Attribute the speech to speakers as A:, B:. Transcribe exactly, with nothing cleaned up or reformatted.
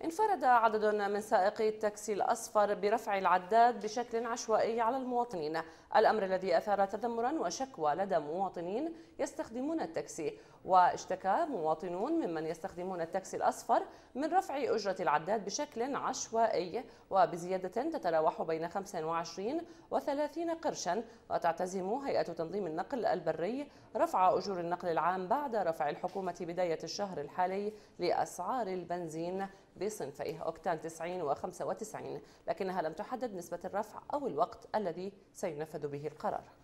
A: انفرد عدد من سائقي التاكسي الأصفر برفع العداد بشكل عشوائي على المواطنين، الأمر الذي أثار تذمرا وشكوى لدى مواطنين يستخدمون التاكسي. واشتكى مواطنون ممن يستخدمون التاكسي الأصفر من رفع أجرة العداد بشكل عشوائي وبزيادة تتراوح بين خمسة وعشرين وثلاثين قرشا. وتعتزم هيئة تنظيم النقل البري رفع أجور النقل العام بعد رفع الحكومة بداية الشهر الحالي لأسعار البنزين بصنفيه أوكتان تسعين وخمسة وتسعين، لكنها لم تحدد نسبة الرفع أو الوقت الذي سينفذ به القرار.